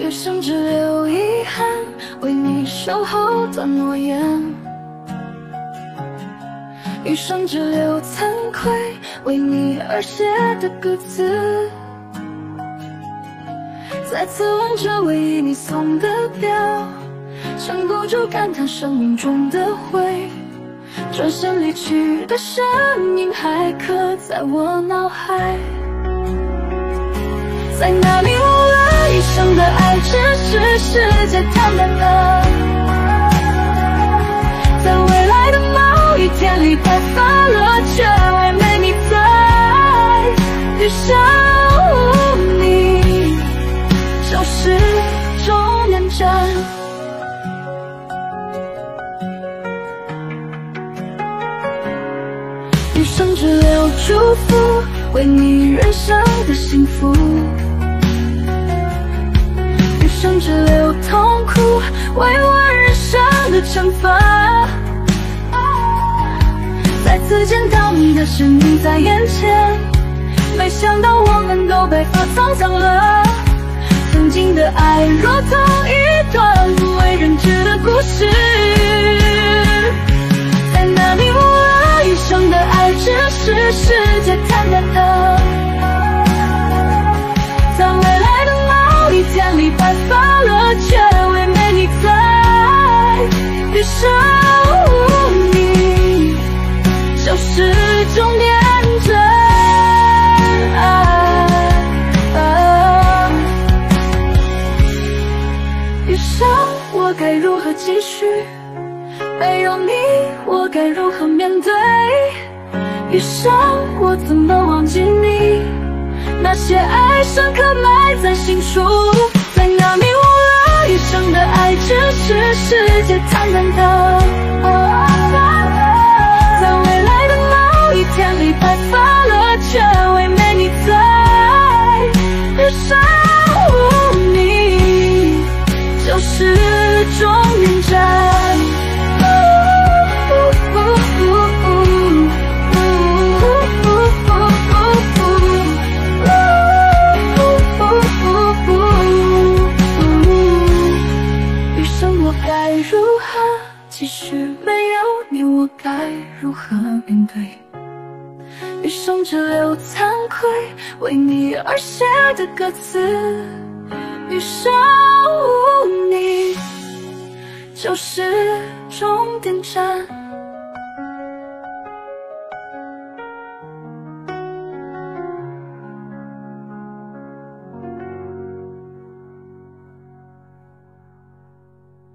余生只留遗憾，为你守候的诺言。余生只留惭愧，为你而写的歌词。再次望着唯一你送的表，撑不住感叹生命中的灰。转身离去的身影还刻在我脑海。在那里误了一生的爱，只是世界坦白的。在未来的某一天里白发了，却为没你在。余生你就是终点站。余生只留祝福，为你人生的幸福。余生只留痛苦，为我人生的惩罚。再次见到你的身影在眼前，没想到我们都白发苍苍了。曾经的爱若同一段不为人知的故事，在那里误了一生的爱，只是世界坦白的。在未来的某一天里白发了，却为没你在。余生你就是终点站。余生我该如何继续？没有你我该如何面对？余生我怎么忘记你？那些爱深刻埋在心处。在那迷雾了一生的爱，只是世界坦白的。在未来的某一天里白发了，却为没你在。余生你就是终点站。继续没有你，我该如何面对？余生只留惭愧，为你而写的歌词。余生你就是终点站。